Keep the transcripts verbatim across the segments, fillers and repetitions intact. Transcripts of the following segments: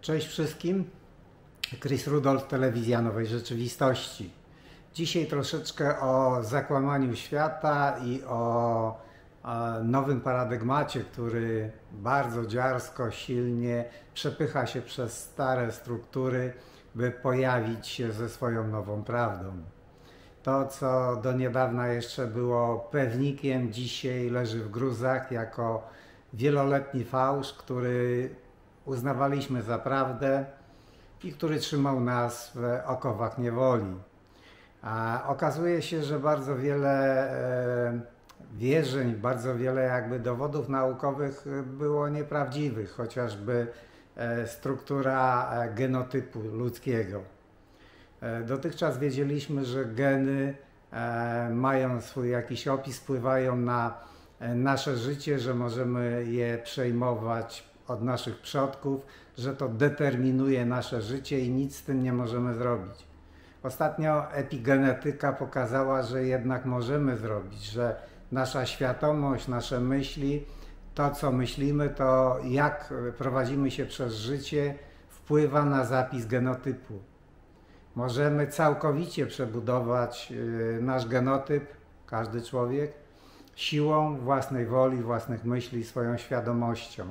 Cześć wszystkim, Chris Rudolph, Telewizja Nowej Rzeczywistości. Dzisiaj troszeczkę o zakłamaniu świata i o, o nowym paradygmacie, który bardzo dziarsko, silnie przepycha się przez stare struktury, by pojawić się ze swoją nową prawdą. To, co do niedawna jeszcze było pewnikiem, dzisiaj leży w gruzach jako wieloletni fałsz, który uznawaliśmy za prawdę i który trzymał nas w okowach niewoli. A okazuje się, że bardzo wiele e, wierzeń, bardzo wiele jakby dowodów naukowych było nieprawdziwych, chociażby e, struktura e, genotypu ludzkiego. E, dotychczas wiedzieliśmy, że geny e, mają swój jakiś opis, wpływają na e, nasze życie, że możemy je przejmować od naszych przodków, że to determinuje nasze życie i nic z tym nie możemy zrobić. Ostatnio epigenetyka pokazała, że jednak możemy zrobić, że nasza świadomość, nasze myśli, to co myślimy, to jak prowadzimy się przez życie, wpływa na zapis genotypu. Możemy całkowicie przebudować nasz genotyp, każdy człowiek, siłą własnej woli, własnych myśli, swoją świadomością.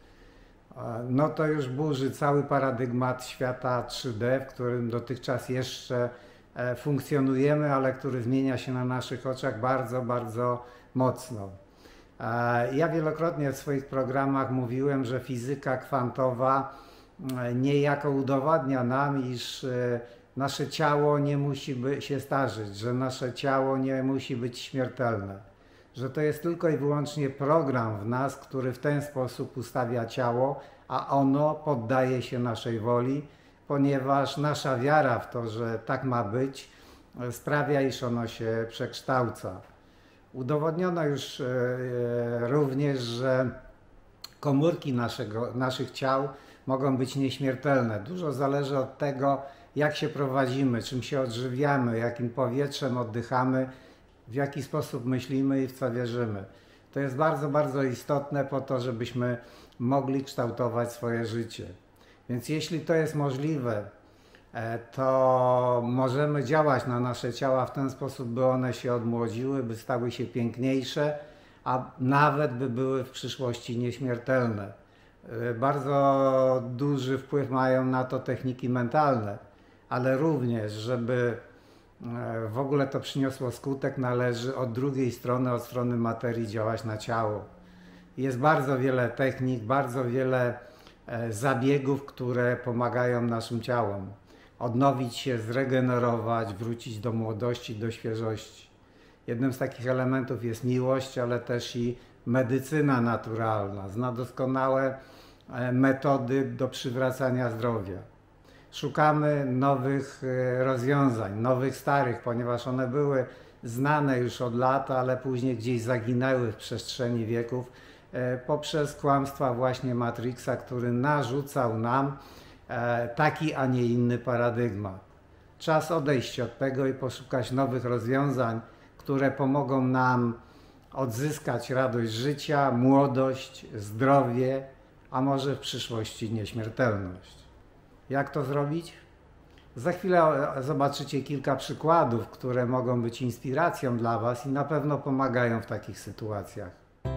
No to już burzy cały paradygmat świata trzy D, w którym dotychczas jeszcze funkcjonujemy, ale który zmienia się na naszych oczach bardzo, bardzo mocno. Ja wielokrotnie w swoich programach mówiłem, że fizyka kwantowa niejako udowadnia nam, iż nasze ciało nie musi się starzeć, że nasze ciało nie musi być śmiertelne. Że to jest tylko i wyłącznie program w nas, który w ten sposób ustawia ciało, a ono poddaje się naszej woli, ponieważ nasza wiara w to, że tak ma być, sprawia, iż ono się przekształca. Udowodniono już również, że komórki naszego, naszych ciał mogą być nieśmiertelne. Dużo zależy od tego, jak się prowadzimy, czym się odżywiamy, jakim powietrzem oddychamy, w jaki sposób myślimy i w co wierzymy. To jest bardzo, bardzo istotne po to, żebyśmy mogli kształtować swoje życie. Więc jeśli to jest możliwe, to możemy działać na nasze ciała w ten sposób, by one się odmłodziły, by stały się piękniejsze, a nawet by były w przyszłości nieśmiertelne. Bardzo duży wpływ mają na to techniki mentalne, ale również, żeby w ogóle to przyniosło skutek, należy od drugiej strony, od strony materii działać na ciało. Jest bardzo wiele technik, bardzo wiele zabiegów, które pomagają naszym ciałom odnowić się, zregenerować, wrócić do młodości, do świeżości. Jednym z takich elementów jest miłość, ale też i medycyna naturalna. Zna doskonałe metody do przywracania zdrowia. Szukamy nowych rozwiązań, nowych, starych, ponieważ one były znane już od lat, ale później gdzieś zaginęły w przestrzeni wieków poprzez kłamstwa właśnie Matrixa, który narzucał nam taki, a nie inny paradygmat. Czas odejść od tego i poszukać nowych rozwiązań, które pomogą nam odzyskać radość życia, młodość, zdrowie, a może w przyszłości nieśmiertelność. Jak to zrobić? Za chwilę zobaczycie kilka przykładów, które mogą być inspiracją dla Was i na pewno pomagają w takich sytuacjach.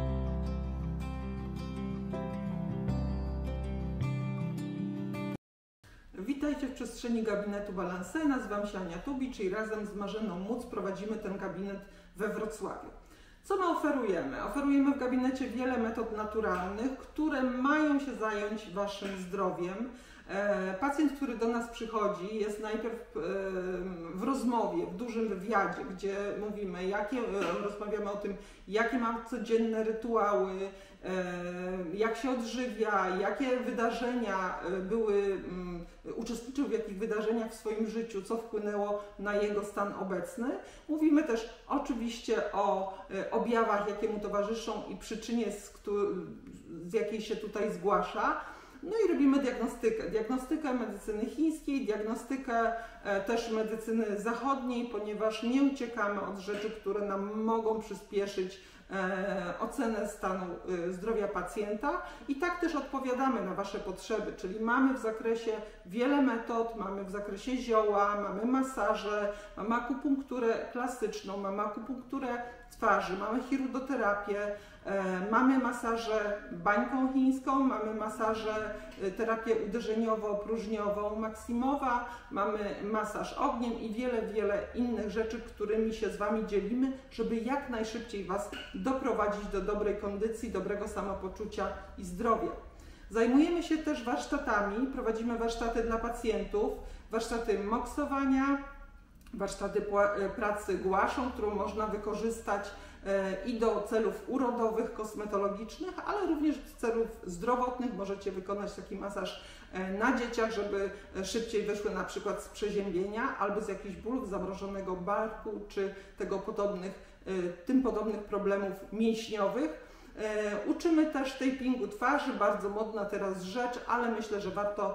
Witajcie w przestrzeni gabinetu Balancé. Nazywam się Ania Tubicz i razem z Marzeną Móc prowadzimy ten gabinet we Wrocławiu. Co my oferujemy? Oferujemy w gabinecie wiele metod naturalnych, które mają się zająć Waszym zdrowiem. Pacjent, który do nas przychodzi, jest najpierw w rozmowie, w dużym wywiadzie, gdzie mówimy, jakie, rozmawiamy o tym, jakie ma codzienne rytuały, jak się odżywia, jakie wydarzenia były, uczestniczył w jakich wydarzeniach w swoim życiu, co wpłynęło na jego stan obecny. Mówimy też oczywiście o objawach, jakie mu towarzyszą i przyczynie, z, z jakiej się tutaj zgłasza. No i robimy diagnostykę. Diagnostykę medycyny chińskiej, diagnostykę też medycyny zachodniej, ponieważ nie uciekamy od rzeczy, które nam mogą przyspieszyć ocenę stanu zdrowia pacjenta i tak też odpowiadamy na Wasze potrzeby, czyli mamy w zakresie wiele metod, mamy w zakresie zioła, mamy masaże, mamy akupunkturę klasyczną, mamy akupunkturę twarzy, mamy chirurdoterapię, mamy masaże bańką chińską, mamy masaże, terapię uderzeniowo-próżniową Maximowa, mamy masaż ogniem i wiele, wiele innych rzeczy, którymi się z Wami dzielimy, żeby jak najszybciej Was doprowadzić do dobrej kondycji, dobrego samopoczucia i zdrowia. Zajmujemy się też warsztatami, prowadzimy warsztaty dla pacjentów, warsztaty moksowania, warsztaty pracy głaszą, którą można wykorzystać i do celów urodowych, kosmetologicznych, ale również do celów zdrowotnych. Możecie wykonać taki masaż na dzieciach, żeby szybciej wyszły na przykład z przeziębienia albo z jakichś bólów, zamrożonego barku czy tego podobnych, tym podobnych problemów mięśniowych. Uczymy też tapingu twarzy, bardzo modna teraz rzecz, ale myślę, że warto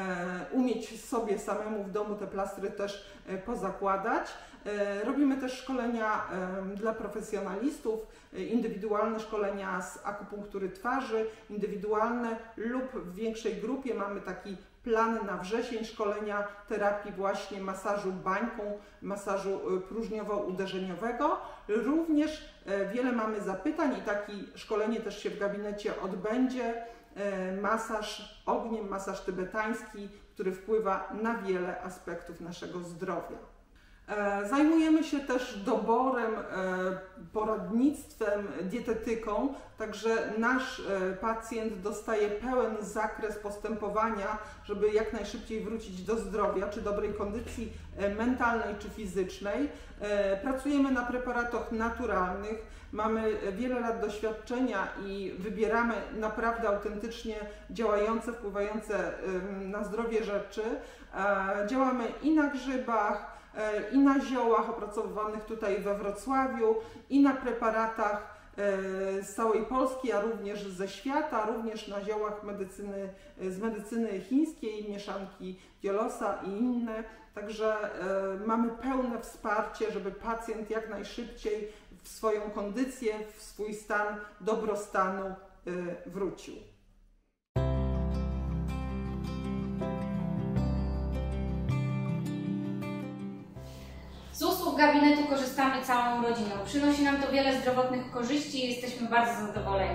umieć sobie samemu w domu te plastry też pozakładać. Robimy też szkolenia dla profesjonalistów, indywidualne szkolenia z akupunktury twarzy, indywidualne lub w większej grupie. Mamy taki plan na wrzesień szkolenia terapii właśnie masażu bańką, masażu próżniowo-uderzeniowego. Również wiele mamy zapytań i takie szkolenie też się w gabinecie odbędzie. Masaż ogniem, masaż tybetański, który wpływa na wiele aspektów naszego zdrowia. Zajmujemy się też doborem, poradnictwem, dietetyką, także nasz pacjent dostaje pełen zakres postępowania, żeby jak najszybciej wrócić do zdrowia, czy dobrej kondycji mentalnej, czy fizycznej. Pracujemy na preparatach naturalnych, mamy wiele lat doświadczenia i wybieramy naprawdę autentycznie działające, wpływające na zdrowie rzeczy. Działamy i na grzybach, i na ziołach opracowywanych tutaj we Wrocławiu, i na preparatach z całej Polski, a również ze świata, również na ziołach medycyny, z medycyny chińskiej, mieszanki Diolosa i inne. Także mamy pełne wsparcie, żeby pacjent jak najszybciej w swoją kondycję, w swój stan dobrostanu wrócił. Z usług gabinetu korzystamy całą rodziną. Przynosi nam to wiele zdrowotnych korzyści i jesteśmy bardzo zadowoleni.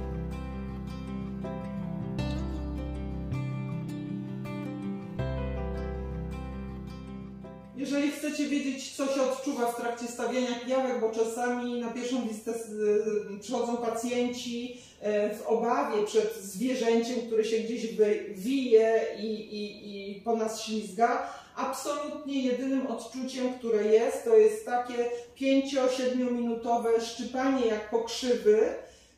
Jeżeli chcecie wiedzieć, co się odczuwa w trakcie stawiania pijawek, bo czasami na pierwszą listę przychodzą pacjenci w obawie przed zwierzęciem, które się gdzieś wije i, i, i po nas ślizga, absolutnie jedynym odczuciem, które jest, to jest takie pięcio-siedmiominutowe szczypanie jak pokrzywy.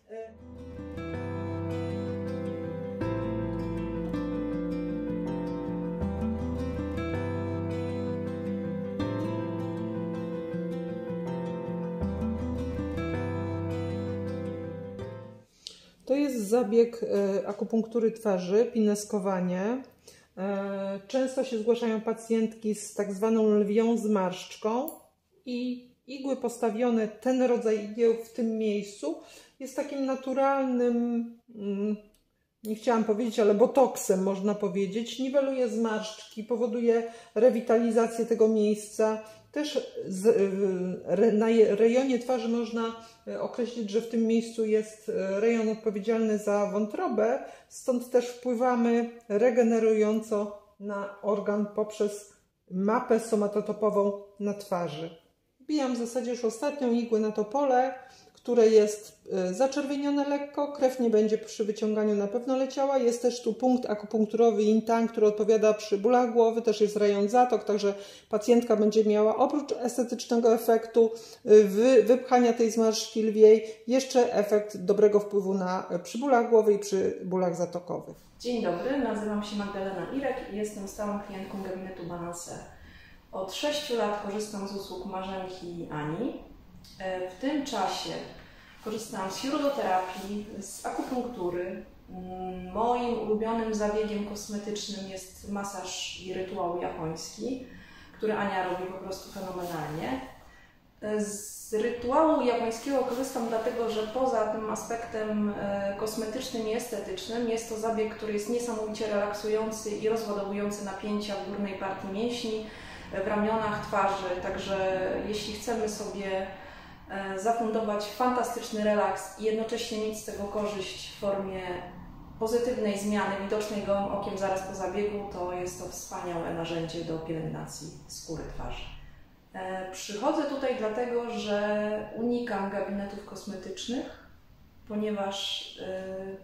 To jest zabieg akupunktury twarzy, pineskowanie. Często się zgłaszają pacjentki z tak zwaną lwią zmarszczką i igły postawione, ten rodzaj igieł w tym miejscu jest takim naturalnym, nie chciałam powiedzieć, ale botoksem można powiedzieć. Niweluje zmarszczki, powoduje rewitalizację tego miejsca. Też z, na rejonie twarzy można określić, że w tym miejscu jest rejon odpowiedzialny za wątrobę, stąd też wpływamy regenerująco na organ poprzez mapę somatotopową na twarzy. Wbijam w zasadzie już ostatnią igłę na to pole, które jest zaczerwienione lekko, krew nie będzie przy wyciąganiu na pewno leciała. Jest też tu punkt akupunkturowy Yin Tang, który odpowiada przy bólach głowy, też jest rejon zatok, także pacjentka będzie miała oprócz estetycznego efektu wy, wypchania tej zmarszczki lwiej, jeszcze efekt dobrego wpływu na, przy bólach głowy i przy bólach zatokowych. Dzień dobry, nazywam się Magdalena Irek i jestem stałą klientką gabinetu Balancé. Od sześciu lat korzystam z usług Marzenki Ani. W tym czasie korzystałam z chirurgoterapii, z akupunktury. Moim ulubionym zabiegiem kosmetycznym jest masaż i rytuał japoński, który Ania robi po prostu fenomenalnie. Z rytuału japońskiego korzystam dlatego, że poza tym aspektem kosmetycznym i estetycznym jest to zabieg, który jest niesamowicie relaksujący i rozładowujący napięcia w górnej partii mięśni, w ramionach, twarzy. Także jeśli chcemy sobie zafundować fantastyczny relaks i jednocześnie mieć z tego korzyść w formie pozytywnej zmiany widocznej gołym okiem zaraz po zabiegu, to jest to wspaniałe narzędzie do pielęgnacji skóry twarzy. Przychodzę tutaj dlatego, że unikam gabinetów kosmetycznych, ponieważ yy,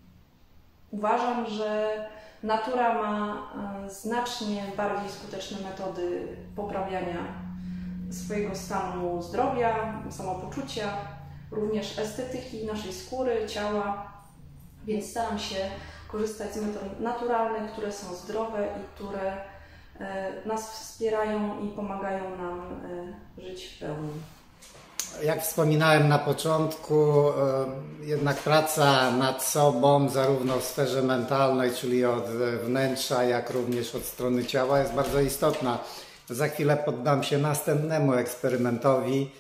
uważam, że natura ma znacznie bardziej skuteczne metody poprawiania swojego stanu zdrowia, samopoczucia, również estetyki naszej skóry, ciała, więc staram się korzystać z metod naturalnych, które są zdrowe i które nas wspierają i pomagają nam żyć w pełni. Jak wspominałem na początku, jednak praca nad sobą, zarówno w sferze mentalnej, czyli od wnętrza, jak również od strony ciała, jest bardzo istotna. Za chwilę poddam się następnemu eksperymentowi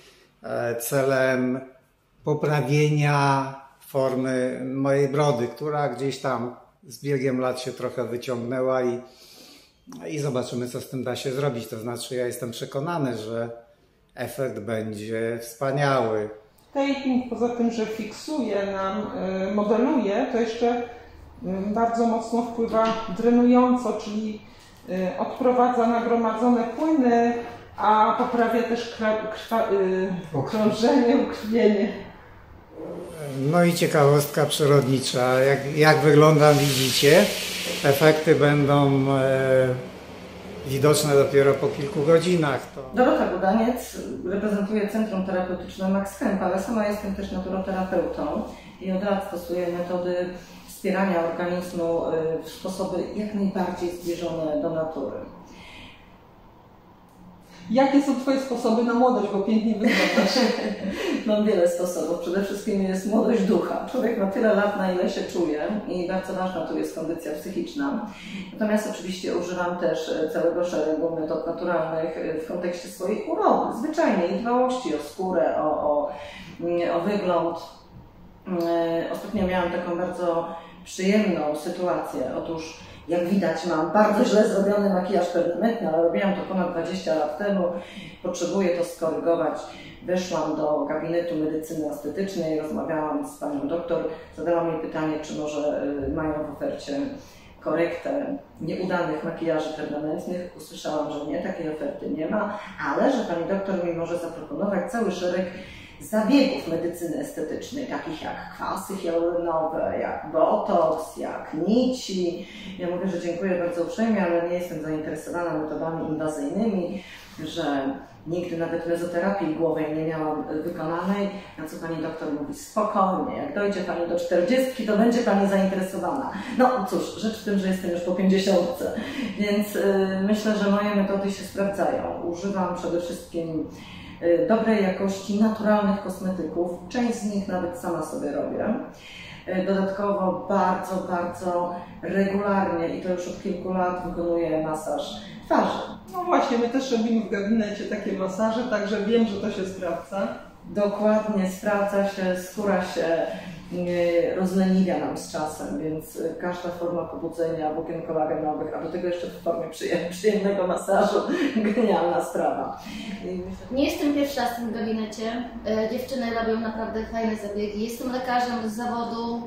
celem poprawienia formy mojej brody, która gdzieś tam z biegiem lat się trochę wyciągnęła i, i zobaczymy, co z tym da się zrobić. To znaczy, ja jestem przekonany, że efekt będzie wspaniały. Taping poza tym, że fiksuje nam, modeluje, to jeszcze bardzo mocno wpływa drenująco, czyli odprowadza nagromadzone płyny, a poprawia też krążenie, ukrwienie. No i ciekawostka przyrodnicza. Jak, jak wyglądam, widzicie. Efekty będą e, widoczne dopiero po kilku godzinach. To... Dorota Budaniec reprezentuje Centrum Terapeutyczne Max Kemp, ale sama jestem też naturoterapeutą i od lat stosuję metody wspierania organizmu w sposoby jak najbardziej zbliżone do natury. Jakie są Twoje sposoby na młodość, bo pięknie wyglądasz? Mam wiele sposobów. Przede wszystkim jest młodość ducha. Człowiek ma tyle lat, na ile się czuje i bardzo ważna tu jest kondycja psychiczna. Natomiast oczywiście używam też całego szeregu metod naturalnych w kontekście swojej urody, zwyczajnej dbałości o skórę, o, o, o wygląd. Ostatnio miałam taką bardzo przyjemną sytuację. Otóż jak widać, mam bardzo źle zrobiony makijaż permanentny, ale robiłam to ponad dwadzieścia lat temu. Potrzebuję to skorygować. Weszłam do gabinetu medycyny estetycznej, rozmawiałam z panią doktor, zadałam jej pytanie, czy może mają w ofercie korektę nieudanych makijaży permanentnych. Usłyszałam, że nie, takiej oferty nie ma, ale że pani doktor mi może zaproponować cały szereg zabiegów medycyny estetycznej, takich jak kwasy hialuronowe, jak botoks, jak nici. Ja mówię, że dziękuję bardzo uprzejmie, ale nie jestem zainteresowana metodami inwazyjnymi, że nigdy nawet mezoterapii głowej nie miałam wykonanej, na co pani doktor mówi, spokojnie, jak dojdzie pani do czterdziestki, to będzie pani zainteresowana. No cóż, rzecz w tym, że jestem już po pięćdziesiątce, więc yy, myślę, że moje metody się sprawdzają. Używam przede wszystkim dobrej jakości, naturalnych kosmetyków. Część z nich nawet sama sobie robię. Dodatkowo bardzo, bardzo regularnie i to już od kilku lat wykonuję masaż twarzy. No właśnie, my też robimy w gabinecie takie masaże, także wiem, że to się sprawdza. Dokładnie, sprawdza się, skóra się rozleniwia nam z czasem, więc każda forma pobudzenia włókien kolagenowych, a do tego jeszcze w formie przyjemnego masażu, genialna sprawa. Nie jestem pierwsza w tym gabinecie. Dziewczyny robią naprawdę fajne zabiegi. Jestem lekarzem z zawodu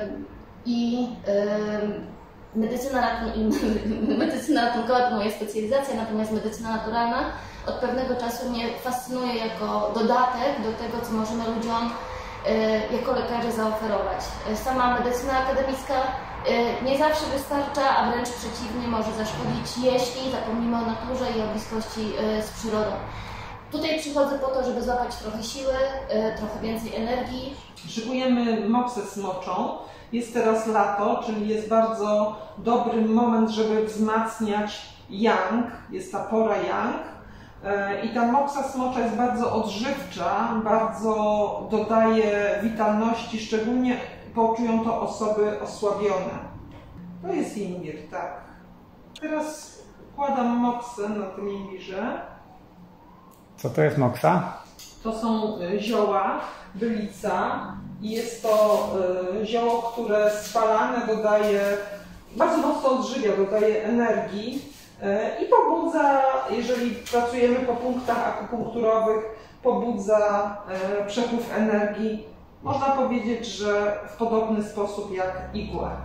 i medycyna, medycyna ratunkowa to moja specjalizacja, natomiast medycyna naturalna od pewnego czasu mnie fascynuje jako dodatek do tego, co możemy ludziom jako lekarze zaoferować. Sama medycyna akademicka nie zawsze wystarcza, a wręcz przeciwnie, może zaszkodzić, jeśli zapomnimy o naturze i o bliskości z przyrodą. Tutaj przychodzę po to, żeby złapać trochę siły, trochę więcej energii. Szykujemy moksę smoczą. Jest teraz lato, czyli jest bardzo dobry moment, żeby wzmacniać yang. Jest ta pora yang. I ta moksa smocza jest bardzo odżywcza, bardzo dodaje witalności, szczególnie poczują to osoby osłabione. To jest imbir, tak. Teraz kładam moksę na tym imbirze. Co to jest moksa? To są zioła, bylica i jest to zioło, które spalane dodaje, bardzo mocno odżywia, dodaje energii i pobudza, jeżeli pracujemy po punktach akupunkturowych, pobudza przepływ energii. Można powiedzieć, że w podobny sposób jak igła.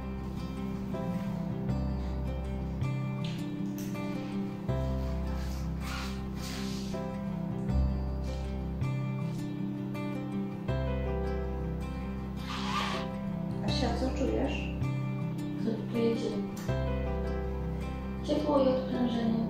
Asia, co czujesz? Co czujecie? Ciepło i odprężenie.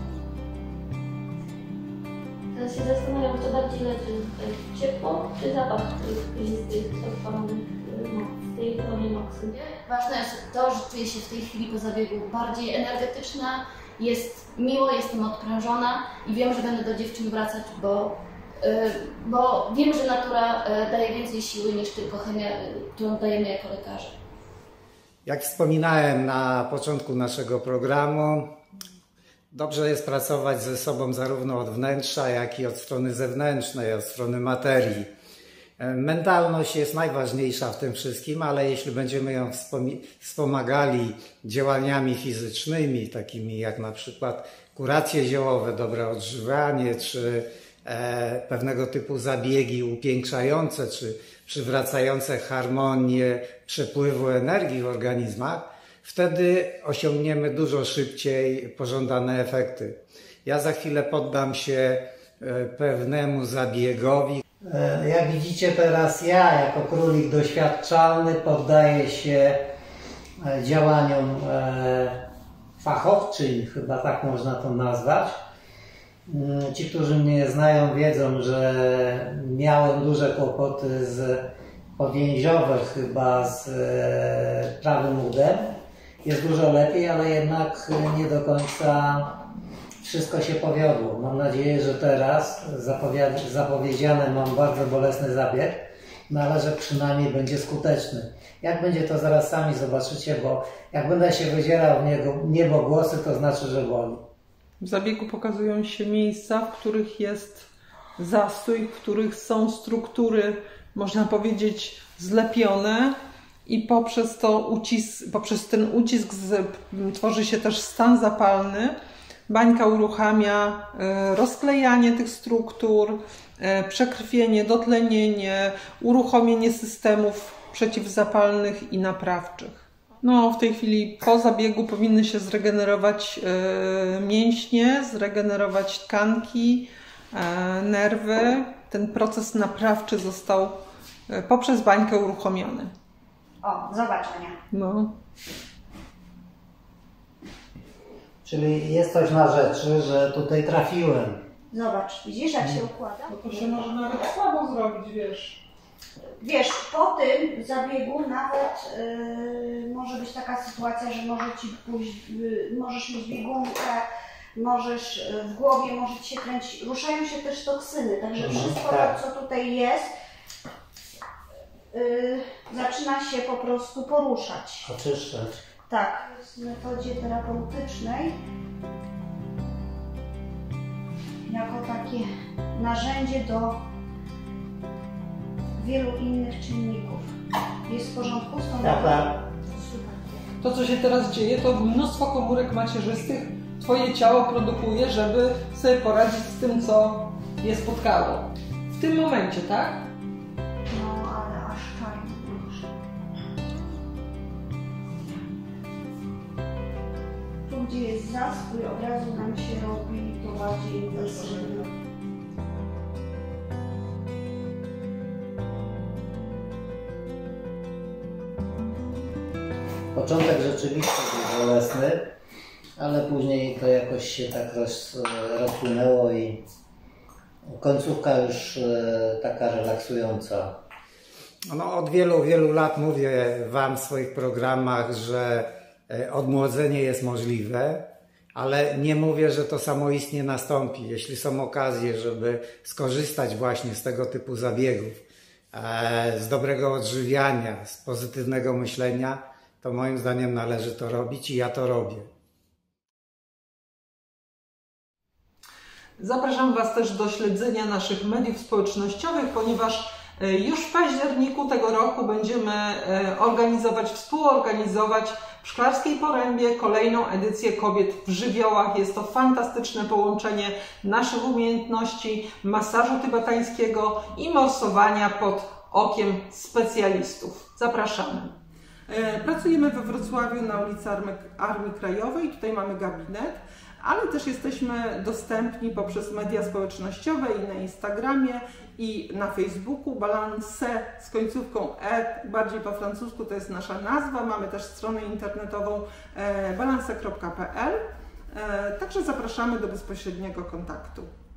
Teraz się zastanawiam, co bardziej leczy tutaj. Ciepło czy zapach tych listych odpalonych z tej broni moksy? Ważne jest to, że czuję się w tej chwili po zabiegu bardziej energetyczna, jest miło, jestem odprężona i wiem, że będę do dziewczyn wracać, bo, yy, bo wiem, że natura yy, daje więcej siły niż tylko chemia, yy, którą dajemy jako lekarze. Jak wspominałem na początku naszego programu, dobrze jest pracować ze sobą zarówno od wnętrza, jak i od strony zewnętrznej, od strony materii. Mentalność jest najważniejsza w tym wszystkim, ale jeśli będziemy ją wspomagali działaniami fizycznymi, takimi jak na przykład kuracje ziołowe, dobre odżywianie, czy e, pewnego typu zabiegi upiększające, czy przywracające harmonię przepływu energii w organizmach, wtedy osiągniemy dużo szybciej pożądane efekty. Ja za chwilę poddam się pewnemu zabiegowi. Jak widzicie teraz ja, jako królik doświadczalny, poddaję się działaniom fachowczyń, chyba tak można to nazwać. Ci, którzy mnie znają, wiedzą, że miałem duże kłopoty z powięziowe chyba z prawym udem. Jest dużo lepiej, ale jednak nie do końca wszystko się powiodło. Mam nadzieję, że teraz zapowiedziane mam bardzo bolesny zabieg, no ale że przynajmniej będzie skuteczny. Jak będzie, to zaraz sami zobaczycie, bo jak będę się wydzierał w niego, niebogłosy, to znaczy, że boli. W zabiegu pokazują się miejsca, w których jest zastój, w których są struktury, można powiedzieć, zlepione i poprzez, to ucisk, poprzez ten ucisk z, tworzy się też stan zapalny. Bańka uruchamia rozklejanie tych struktur, przekrwienie, dotlenienie, uruchomienie systemów przeciwzapalnych i naprawczych. No, w tej chwili po zabiegu powinny się zregenerować mięśnie, zregenerować tkanki, nerwy. Ten proces naprawczy został poprzez bańkę uruchomiony. O, zobacz, Ania. No. Czyli jest coś na rzeczy, że tutaj trafiłem. Zobacz, widzisz, jak się układa? No to się może nawet słabo zrobić, wiesz. Wiesz, po tym zabiegu nawet yy, może być taka sytuacja, że może ci pójść, yy, możesz mieć biegunkę, możesz yy, w głowie, może ci się kręcić. Ruszają się też toksyny, także Mhm, wszystko tak. to, co tutaj jest, yy, zaczyna się po prostu poruszać. Oczyszczać. Tak, w metodzie terapeutycznej jako takie narzędzie do wielu innych czynników. Jest w porządku z tą Tak, tak. Super. To, co się teraz dzieje, to mnóstwo komórek macierzystych Twoje ciało produkuje, żeby sobie poradzić z tym, co je spotkało. W tym momencie, tak? No, ale aż czarno. Tu, gdzie jest zastój, od razu nam się robi to bardziej intensywne. Początek rzeczywiście był bolesny, ale później to jakoś się tak roz, rozpłynęło i końcówka już taka relaksująca. No, od wielu, wielu lat mówię Wam w swoich programach, że odmłodzenie jest możliwe, ale nie mówię, że to samoistnie nastąpi. Jeśli są okazje, żeby skorzystać właśnie z tego typu zabiegów, z dobrego odżywiania, z pozytywnego myślenia, to moim zdaniem należy to robić i ja to robię. Zapraszam Was też do śledzenia naszych mediów społecznościowych, ponieważ już w październiku tego roku będziemy organizować, współorganizować w Szklarskiej Porębie kolejną edycję Kobiet w żywiołach. Jest to fantastyczne połączenie naszych umiejętności masażu tybetańskiego i morsowania pod okiem specjalistów. Zapraszamy. Pracujemy we Wrocławiu na ulicy Armii Krajowej. Tutaj mamy gabinet, ale też jesteśmy dostępni poprzez media społecznościowe i na Instagramie i na Facebooku. Balance z końcówką e, bardziej po francusku, to jest nasza nazwa. Mamy też stronę internetową balance kropka p l. Także zapraszamy do bezpośredniego kontaktu.